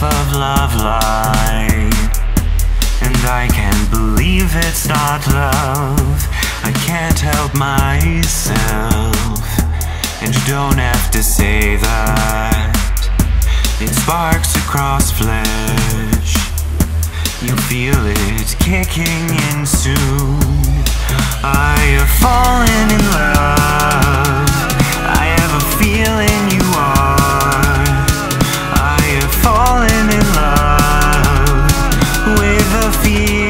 of love lie, and I can't believe it's not love. I can't help myself, and you don't have to say that. It sparks across flesh, you feel it kicking in soon. I have fallen in love, I have a feeling you are. I have fallen in love with a feeling.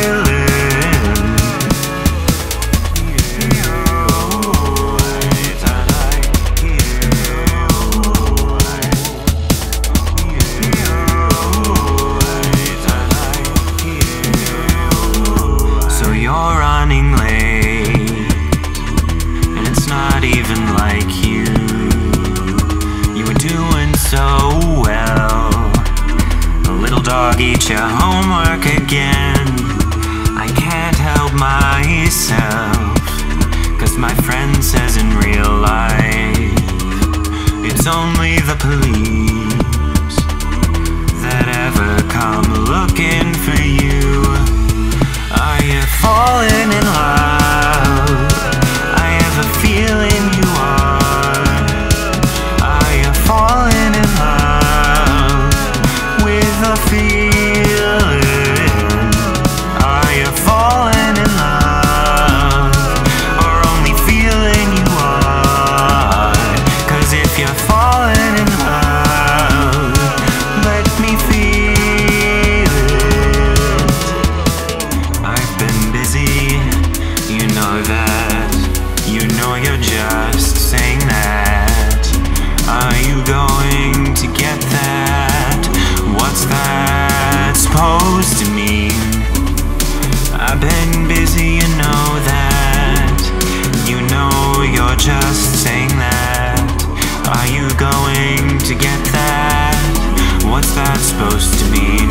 So you're running late, and it's not even like you. You were doing so well. The little dog eat your homework again. I can't help myself, 'cause my friend says in real life it's only the police that ever come looking for you. I have fallen in love, I have a feeling you are. I have fallen in love with a feeling. I have fallen in love, or only feeling you are. 'Cause if you're falling in love, let me feel it. I've been busy, you know that. You know you're just saying that. Are you going to get that? What's that supposed to mean? I've been busy, you know that. You know you're just saying that. Are you going to get that? What's that supposed to mean?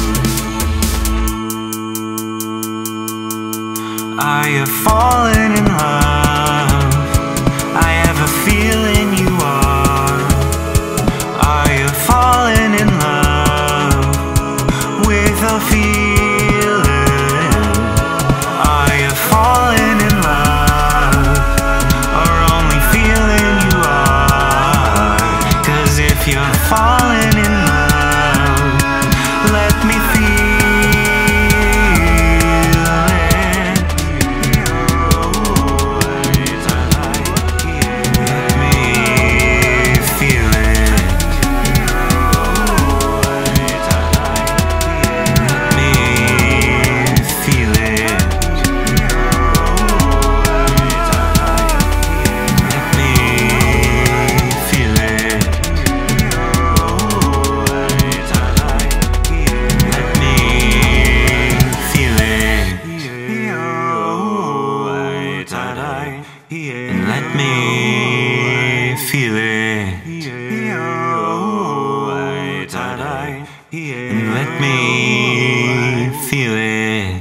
I have fallen in love, I have a feeling you are. I have fallen in love with a feeling. I have fallen in love, or only feeling you are. 'Cause if you're falling in love, let me feel it. And let me feel it. And let me feel it.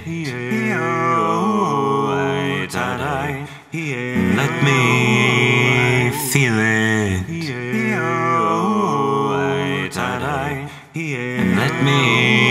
And let me feel it. And let me